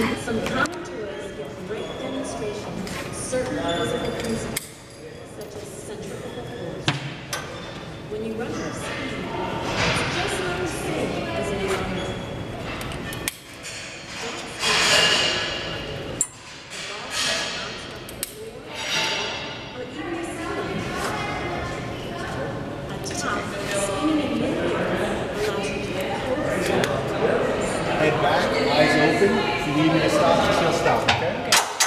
Some common toys give great demonstrations of certain physical principles, such as centrifugal force. When you run out of speed, it's just not as safe as it is on Earth. Or even the ceiling. At top, spinning in midair allows you to get closer. Head back, eyes open. If you need me to stop, just you'll stop, okay?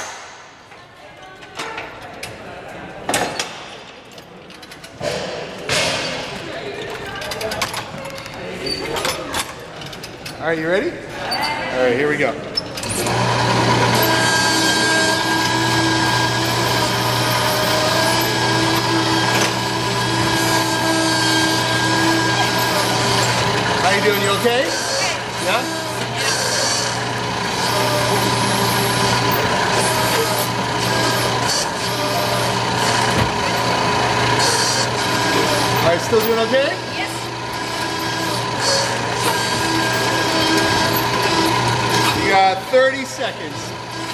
All right, you ready? All right, here we go. How you doing? You okay? Yeah? All right, still doing okay? Yes. You got 30 seconds.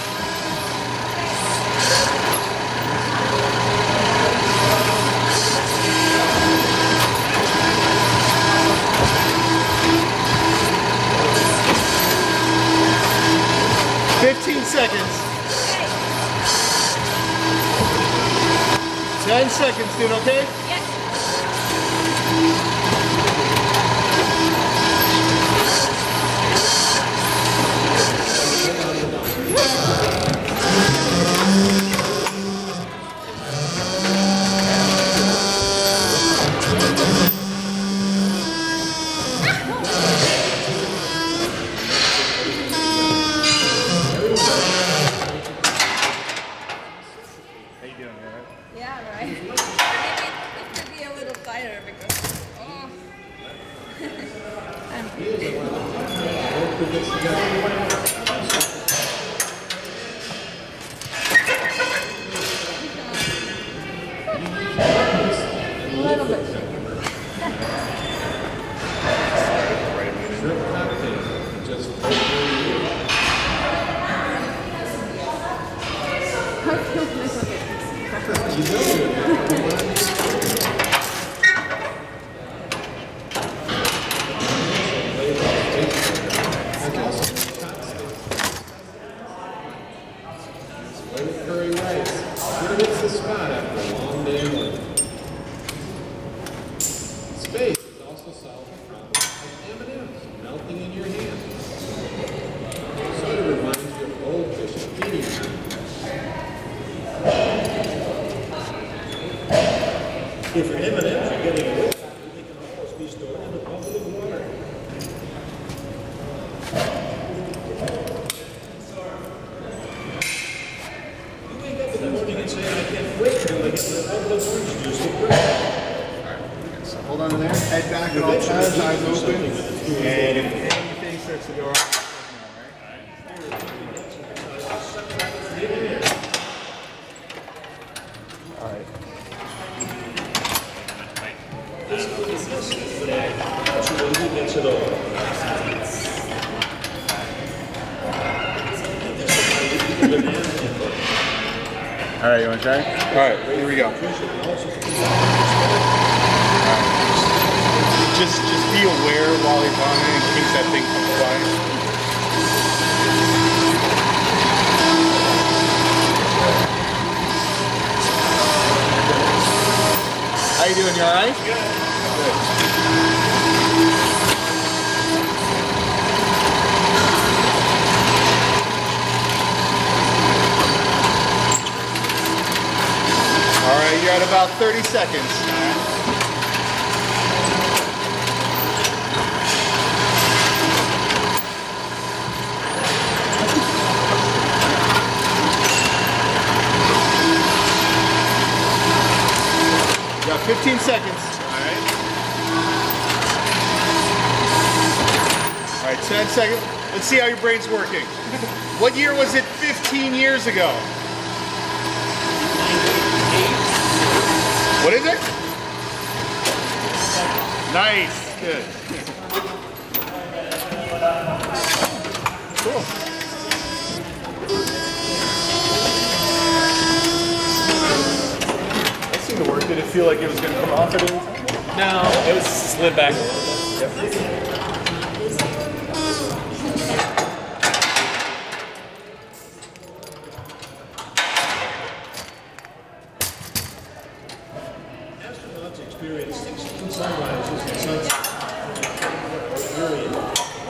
Seconds. 10 seconds, doing okay? Yes. Yeah, right. Maybe it could be a little tighter because a little bit shaky. It's the spot after a long day of work. Space is also solved the problem of M&Ms melting in your hand. Sort of reminds you of goldfish feeding time. If your M&Ms are getting wet, they can almost be stored in a bucket of water. Hold on there. Head back at all times, eyes open. And if anything starts to go wrong, all right. All right, you want to try? All right, here we go. Just be aware while you're on it in case that thing comes by. How you doing? You all right? Good. All right, you're at about 30 seconds. You got 15 seconds. All right, 10 seconds. Let's see how your brain's working. What year was it 15 years ago? What is it? Nice. Good. Cool. feel like it was going to come off at any time? No, it was slid back a little bit. Astronauts experience 16 sunrises and sunsets. Early in the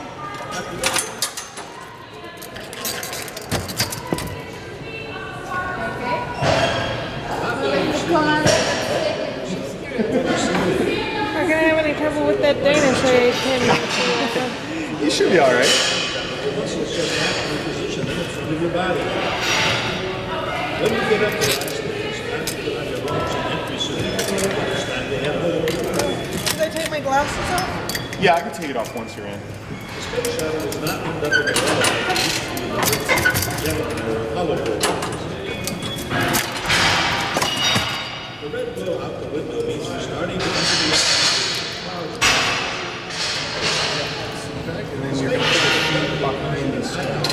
Not gonna have any trouble with that Danish I came You should be all right. The muscles just have to reposition them in front of your body. When you get up to rise, it's time to put on your lungs and entry suit. It's time to head home. Did I take my glasses off? Yeah, I can take it off once you're in. The space shuttle is not ended up in the The red glow out the window means you're starting to enter the And then you're behind the screen.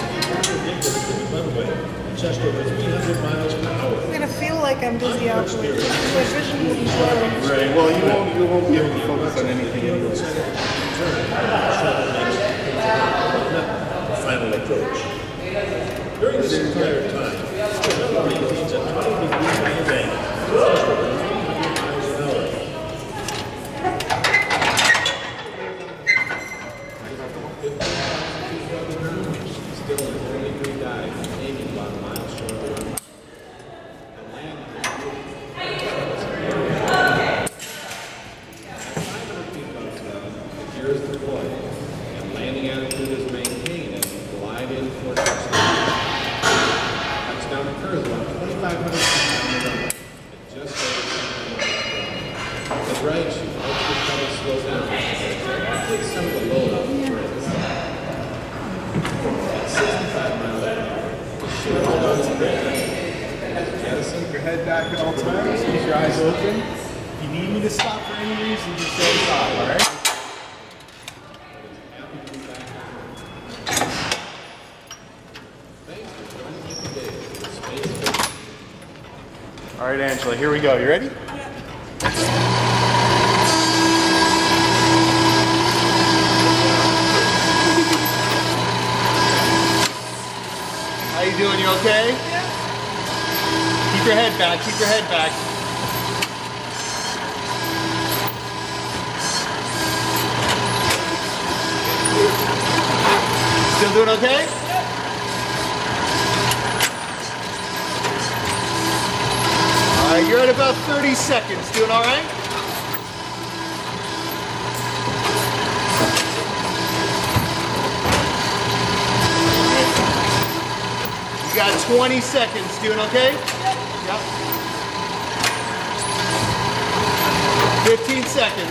just over 300 miles per hour. I'm gonna feel like I'm dizzy afterwards. My vision will be blurry. Right, well, you won't be able to focus on anything anyways. Final approach. During this entire time, the shuttle maintains a 20-degree wheel angle, just over 300 miles an hour. Still in a 30-degree dive, aiming about a mile short of the runway. The land is 500 feet above ground, the gear is deployed, and landing attitude is maintained as you glide in toward touchdown. Touchdown occurs about 2,500 feet down the runway, at just over 10 miles per hour. The drag chute helps the shuttle slow down, and takes some of the load off the brakes. At 65 miles per hour, the shuttle runs brake. Jettison, Keep your head back at all times. Keep your eyes open. If you need me to stop for any reason, just say stop, all right? happy to be back on Earth. Thanks for joining me today for the Space Station. All right, Angela, here we go. You ready? How you doing? You okay? Yeah. Keep your head back. Keep your head back. Still doing okay? All right, you're at about 30 seconds. Doing all right? You got 20 seconds. Doing okay? Yep. 15 seconds.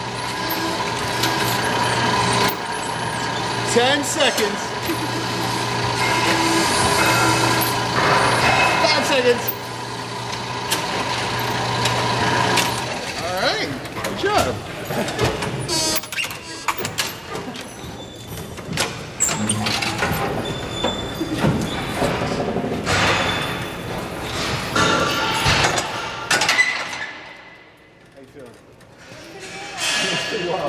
10 seconds. 5 seconds. All right, good job. How you feeling? Pretty well.